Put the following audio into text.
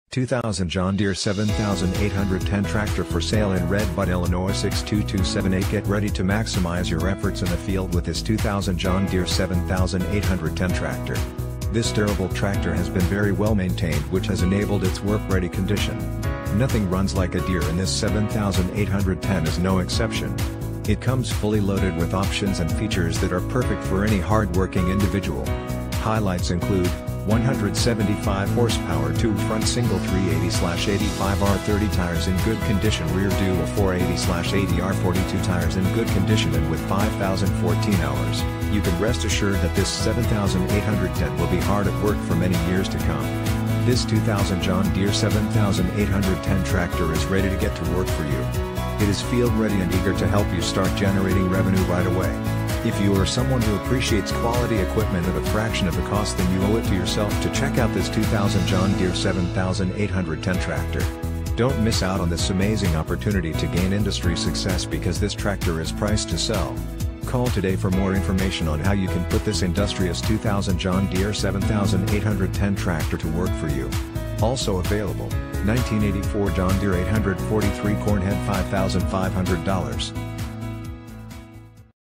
2000 John Deere 7810 tractor for sale in Red Bud, Illinois 62278. Get ready to maximize your efforts in the field with this 2000 John Deere 7810 tractor. This durable tractor has been very well maintained, which has enabled its work-ready condition. Nothing runs like a Deere, and this 7810 is no exception. It comes fully loaded with options and features that are perfect for any hard-working individual. Highlights include 175 horsepower tube front single 380/85R30 tires in good condition, rear dual 480/80R42 tires in good condition, and with 5,014 hours, you can rest assured that this 7810 will be hard at work for many years to come. This 2000 John Deere 7810 tractor is ready to get to work for you. It is field ready and eager to help you start generating revenue right away. If you are someone who appreciates quality equipment at a fraction of the cost, then you owe it to yourself to check out this 2000 John Deere 7810 tractor. Don't miss out on this amazing opportunity to gain industry success, because this tractor is priced to sell. Call today for more information on how you can put this industrious 2000 John Deere 7810 tractor to work for you. Also available, 1984 John Deere 843 Cornhead $5,500.